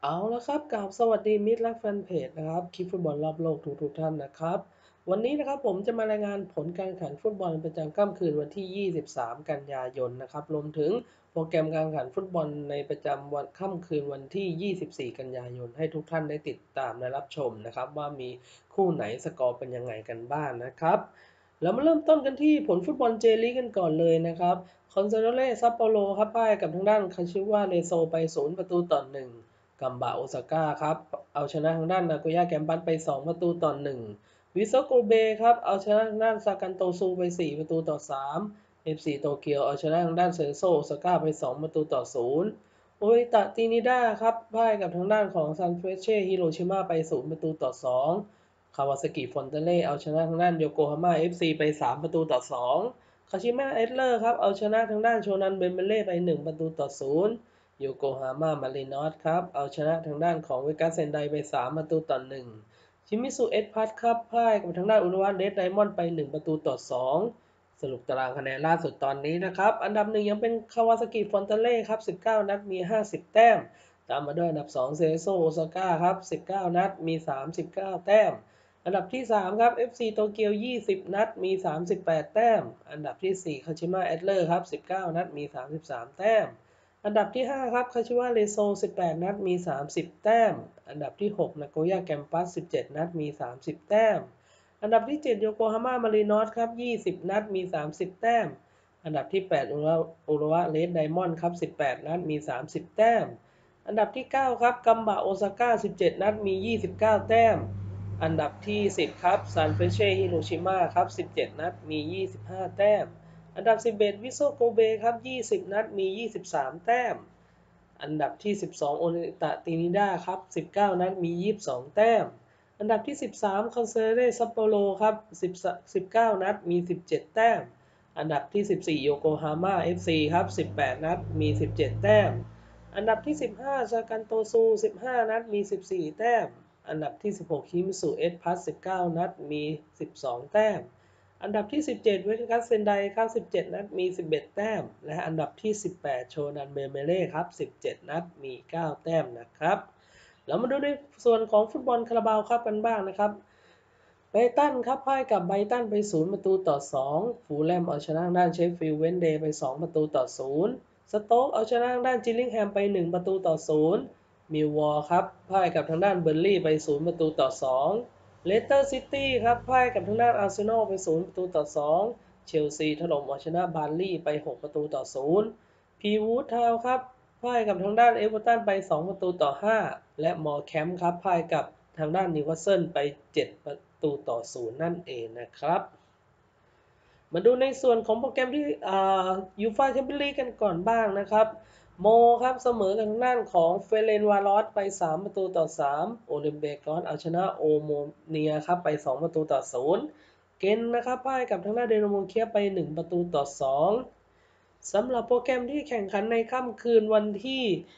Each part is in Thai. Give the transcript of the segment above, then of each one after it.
เอาละครับกราบสวัสดีมิตรรักแฟนเพจนะครับคลิปฟุตบอลรอบโลกทุกท่านนะครับวันนี้นะครับผมจะมารายงานผลการแข่งขันฟุตบอลประจำค่ำคืนวันที่ 23 กันยายนนะครับรวมถึงโปรแกรมการแข่งขันฟุตบอลในประจำวันค่ำคืนวันที่ 24 กันยายนให้ทุกท่านได้ติดตามและรับชมนะครับว่ามีคู่ไหนสกอร์เป็นยังไงกันบ้างนะครับเรามาเริ่มต้นกันที่ผลฟุตบอลเจลีกกันก่อนเลยนะครับคอนซาโดเรซัปโปโรครับพ่ายกับทางด้านคาชิวาเรโซไป0-1 กัมบะโอซาก้าครับเอาชนะทางด้านนาโกย่าแกมปัสไป2-1วิโซโกเบครับเอาชนะทางด้านซากันโตซูไป4-3FC โตเกียวเอาชนะทางด้านเซโซโอซาก้าไป2-0โออิตะตินิด้าครับพ่ายกับทางด้านของซันเฟรเช่ฮิโรชิมาไป0-2คาวาซากิฟอนเตเล่เอาชนะทางด้านโยโกฮาม่า FC ไป3-2คาชิมะเอสเลอร์ครับเอาชนะทางด้านโชนันเบเมเล่ไป1-0โยโกฮาม่ามารีนอสครับเอาชนะทางด้านของเวกัสเซนไดไป3-1ชิมิสุเอสพัทครับพ่ายกับทางด้านอุรุวะเรดไดมอนด์ไป1-2สรุปตารางคะแนนล่าสุดตอนนี้นะครับอันดับหนึ่งยังเป็นคาวาซากิฟอนเตเล่ครับ19นัดมี50แต้มตามมาด้วยอันดับ2เซโซโอซาก้าครับ19นัดมี39แต้มอันดับที่3ครับ FC โตเกียว20นัดมี38แต้มอันดับที่4คาชิมะเอสเลอร์ครับ19นัดมี33แต้มอันดับที่5ครับคาชิวาเรโซ18นัดมี30แต้มอันดับที่6นาโกย่าแกมปัส17นัดมี30แต้มอันดับที่7โยโกฮาม่ามารีนอสครับ20นัดมี30แต้มอันดับที่8อุระวะเรดไดมอนด์ครับ18นัดมี30แต้มอันดับที่9ครับกัมบะโอซาก้า17นัดมี29แต้มอันดับที่10ครับซันเฟเช่ฮิโรชิมาครับ17นัดมี25แต้มอันดับ11วิโซโกเบครับ20นัดมี23แต้มอันดับที่12โอนิตะตินิดาครับ19นัดมี22แต้มอันดับที่13คอนเซเรซัปโปโรครับ19นัดมี17แต้มอันดับที่14โยโกฮาม่า FC ครับ18นัดมี17แต้มอันดับที่15ซากันโตซู15นัดมี14แต้มอันดับที่16คิมิสุเอสพัส19นัดมี12แต้มอันดับที่17เวกัสเซนไดครับ17นัดมี11แต้มและอันดับที่18โชนันเบเมเล่ครับ17นัดมี9แต้มนะครับเรามาดูในส่วนของฟุตบอลคาราบาวครับกันบ้างนะครับไบรตันครับพ่ายกับไบรตันไป0-2ฟูลแลมเอาชนะด้านเชฟฟิลด์เวนเดย์ไป2-0สโต๊กเอาชนะด้านจิลลิงแฮมไป1-0มิลวอร์ครับพ่ายกับทางด้านเบอร์ลี่ไป0-2เลสเตอร์ซิตี้ครับพ่ายกับทางด้านอาร์เซนอลไป0-2เชลซีถล่มเอาชนะบาร์ลี่ไป6-0พีวูดทาวน์ครับพ่ายกับทางด้านเอเวอร์ตันไป2-5และมอร์แคมป์ครับพ่ายกับทางด้านนิวคาสเซิลไป7-0นั่นเองนะครับมาดูในส่วนของโปรแกรมที่ยูฟ่าแชมเปี้ยนลีกกันก่อนบ้างนะครับโมครับเสมอกับทางด้านของเฟเรนวารอสไป3-3โอลิมเบกอนเอาชนะโอโมเนียครับไป2-0เกนนะครับพ่ายกับทางด้านเดนโมเคียไป1-2สำหรับโปรแกรมที่แข่งขันในค่ำคืนวันที่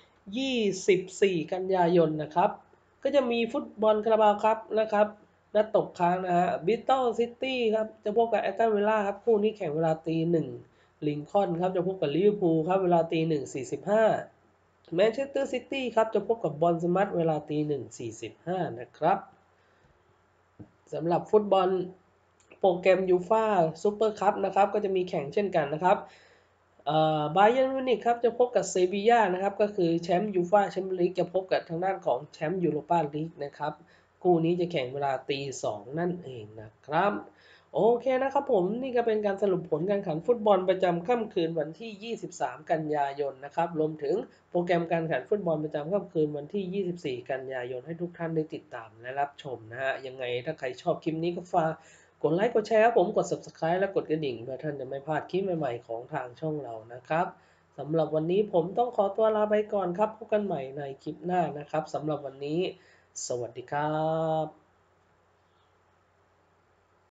24 กันยายนนะครับก็จะมีฟุตบอลคาราบาวครับนะครับนัดตกค้างนะฮะบิทเทิลซิตี้ครับจะพบกับแอตตันวิลล่าครับคู่นี้แข่งเวลาตีหนึ่งลิงคอล์นครับจะพบกับลิเวอร์พูลครับเวลาตีหนึ่งสี่สิบห้าแมนเชสเตอร์ซิตี้ครับจะพบกับบอลสมัตเวลาตีหนึ่งสี่สิบห้านะครับสำหรับฟุตบอลโปรแกรมยูฟ่าซูเปอร์คัพนะครับก็จะมีแข่งเช่นกันนะครับบาเยิร์นมิวนิกครับจะพบกับเซบีย่านะครับก็คือแชมป์ยูฟ่าแชมเปี้ยนลีกจะพบกับทางด้านของแชมป์ยูโรปาลีกนะครับคู่นี้จะแข่งเวลาตีสองนั่นเองนะครับโอเคนะครับผมนี่ก็เป็นการสรุปผลการแข่งขันฟุตบอลประจำค่ำคืนวันที่ 23 กันยายนนะครับรวมถึงโปรแกรมการแข่งขันฟุตบอลประจำค่ำคืนวันที่ 24 กันยายนให้ทุกท่านได้ติดตามและรับชมนะฮะยังไงถ้าใครชอบคลิปนี้ก็ฝาก กดไลค์กดแชร์ครับผมกด Subscribe และกดกระดิ่งเพื่อท่านจะไม่พลาดคลิปใหม่ๆของทางช่องเรานะครับสำหรับวันนี้ผมต้องขอตัวลาไปก่อนครับพบกันใหม่ในคลิปหน้านะครับสำหรับวันนี้สวัสดีครับ